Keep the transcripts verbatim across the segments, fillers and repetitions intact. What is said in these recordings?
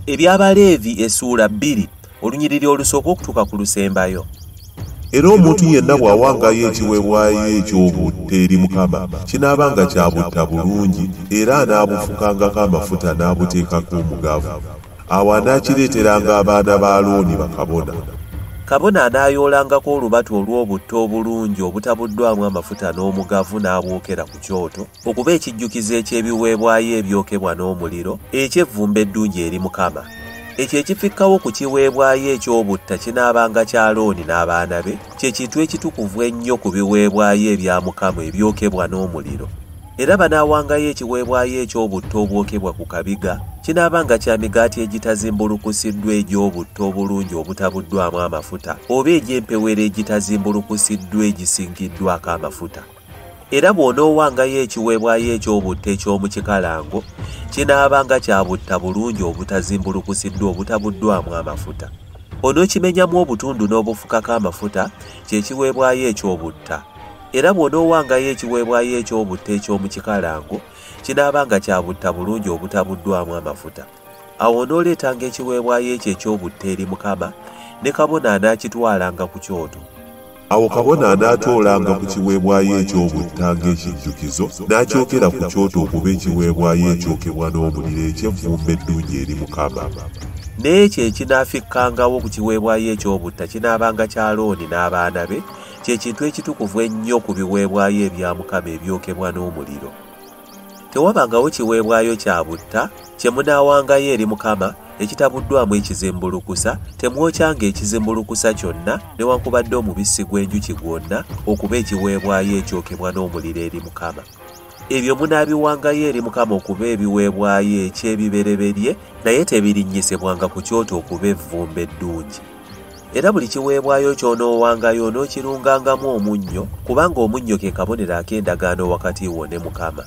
Eby'Abaleevi essuula bbiri olunyiriri olusooka okutuuka ku lusembayo. Era omuntu yenna bw'awangayo ekiweebwayo eky'obutta eri Mukama kinaabanga kya butta bulungi era anaabufukangako amafuta n'abuteekako omugavu. Awo anaakireeteranga abaana ba Alooni bakabona. Kabona anaayoolangako olubatu olw'obutta obulungi obutabuddwamu amafuta n'omugavu n'abwokera ku kyoto okuba ekijjukizo eky'ebiweebwayo ebyokebwa n'omuliro eky'evvumbe eddungi eri Mukama. Ekyo ekifikkawo ku kiweebwayo eky'obutta kinaabanga kya Alooni n'abaana be, kye kintu ekitukuvu ennyo ku biweebwayo ebya Mukama ebyokebwa n'omuliro. Era banaawangayo ekiweebwayo eky'obutta obwokebwa ku kabiga, kinaabanga kya migaati egitazimbulukusiddwa egy'obutta obulungi obutabuddwamu amafuta oba egy'empewere egitazimbulukusiddwa egisingiddwako amafuta. Era bw'onoowangayo ekiweebwayo eky'obutta eky'omu kikalango, kinaabanga kya butta bulungi obutazimbulukusiddwa obutabuddwamu amafuta. Onookimenyamu obutundu n'obufukako amafuta, kye kiweebwayo eky'obutta. Era bw'onoowangayo ekiweebwayo eky'obutta eky'omu kikalango, kinaabanga kya butta bulungi obutabuddwamu amafuta. Awo onooleetanga ekiweebwayo ekyo eky'obutta eri Mukama, ne kabona anaakitwalanga ku kyoto. Awo kabona anaatoolanga ku kiweebwayo eky'obutta ng'ekijjukizo n'akyokera ku kyoto okuba ekiweebwayo ekyokebwa n'omuliro eky'evvumbe eddungi eri Mukama. N'ekyo ekinaafikkangawo ku kiweebwayo eky'obutta kinaabanga kya Alooni n'abaana be, kye kintu ekitukuvu ennyo ku biweebwayo ebya Mukama ebyokebwa n'omuliro. Tewabangawo kiweebwayo kya butta kye munaawangayo eri Mukama ekitabuddwamu ekizimbulukusa, temwokyanga ekizimbulukusa kyonna newankubadde omubisi gw'enjuki gwonna okuba ekiweebwayo ekyokebwa n'omuliro eri Mukama. Ebyo munaabiwangayo eri Mukama okuba ebiweebwayo eky'ebibereberye, naye tebirinnyisibwanga ku kyoto okuba evvumbe eddungi. Era buli kiweebwayo ky'onoowangayo onookirungangamu omunnyo, kubanga omunnyo ke kabonero ak'endagaano wakati wo ne Mukama.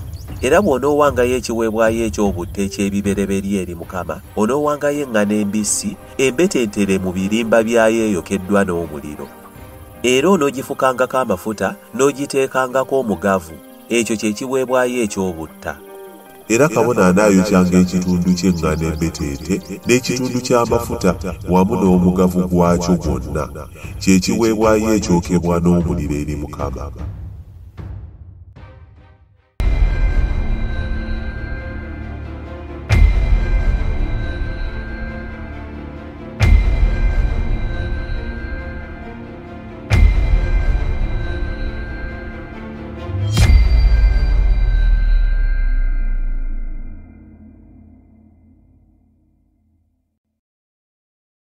Era bw'onoowangayo ekiweebwayo eky'obutta eky'ebibereberye eri Mukama, onoowangayo eŋŋaano embisi embetentere mu birimba byayo eyokeddwa n'omuliro. Era onoogifukangako amafuta n'ogiteekangako omugavu, ekyo kye kiweebwayo eky'obutta. Era kabona anaayokyanga ekitundu ky'eŋŋaano embeteete n'ekitundu ky'amafuta wamu n'omugavu gwakyo gwonna, kye kiweebwayo ekyokebwa n'omuliro eri Mukama.